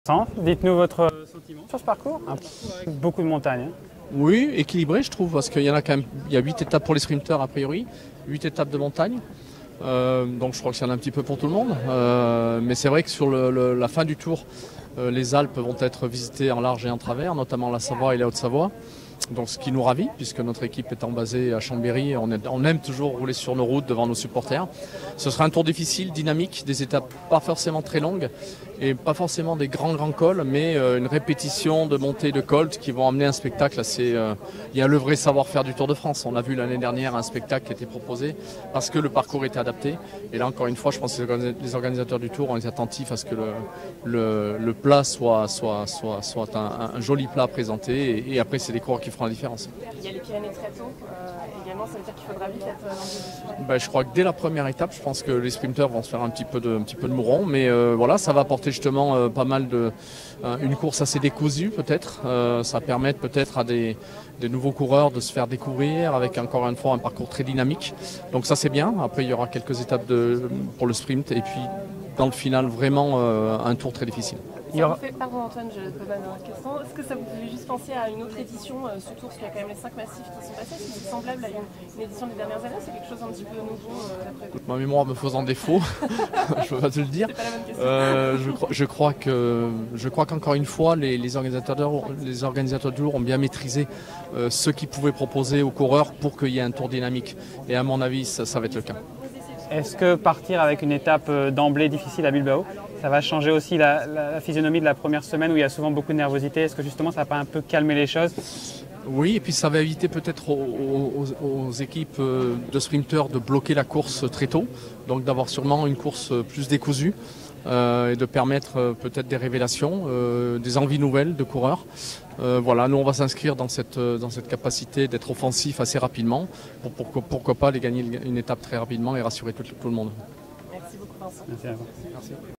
Dites-nous votre sentiment sur ce parcours. Un parcours avec beaucoup de montagnes. Oui, équilibré je trouve, parce qu'il y en a quand même, il y a 8 étapes pour les sprinteurs a priori, 8 étapes de montagne. Donc je crois qu'il y en a un petit peu pour tout le monde. Mais c'est vrai que sur la fin du tour, les Alpes vont être visitées en large et en travers, notamment la Savoie et la Haute-Savoie. Donc ce qui nous ravit, puisque notre équipe étant basée à Chambéry, on aime toujours rouler sur nos routes devant nos supporters. Ce sera un tour difficile, dynamique, des étapes pas forcément très longues et pas forcément des grands cols, mais une répétition de montées et de cols qui vont amener un spectacle assez... il y a le vrai savoir-faire du Tour de France. On a vu l'année dernière un spectacle qui était proposé parce que le parcours était adapté. Et là encore une fois, je pense que les organisateurs du Tour ont été attentifs à ce que le plat soit un joli plat à présenter. Et après, c'est les coureurs qui feront la différence. Il y a les Pyrénées très tôt, également, ça veut dire qu'il faudra vite être dans le début. Je crois que dès la première étape, je pense que les sprinteurs vont se faire un petit peu de mouron, mais voilà, ça va apporter justement pas mal une course assez décousue peut-être. Ça va permettre peut-être à des nouveaux coureurs de se faire découvrir avec encore une fois un parcours très dynamique. Donc ça c'est bien. Après il y aura quelques étapes pour le sprint et puis dans le final vraiment un tour très difficile. Pardon Antoine, je te pose une question. Est-ce que ça vous fait juste penser à une autre édition ce tour, parce qu'il y a quand même les 5 massifs qui sont passés? Est-ce que c'est semblable à une édition des dernières années? C'est quelque chose un petit peu nouveau d'après vous? Ma mémoire me faisant défaut, je peux pas te le dire. C'est pas la bonne question. Je crois qu'encore une fois, les organisateurs de tour ont bien maîtrisé ce qu'ils pouvaient proposer aux coureurs pour qu'il y ait un tour dynamique. Et à mon avis, ça va être le cas. Est-ce que partir avec une étape d'emblée difficile à Bilbao, ça va changer aussi la physionomie de la première semaine où il y a souvent beaucoup de nervosité? Est-ce que justement ça va pas un peu calmer les choses? Oui, et puis ça va éviter peut-être aux équipes de sprinteurs de bloquer la course très tôt, donc d'avoir sûrement une course plus décousue et de permettre peut-être des révélations, des envies nouvelles de coureurs. Voilà, nous on va s'inscrire dans cette capacité d'être offensif assez rapidement pour pourquoi pas aller gagner une étape très rapidement et rassurer tout le monde. Merci beaucoup Vincent. Merci à vous. Merci.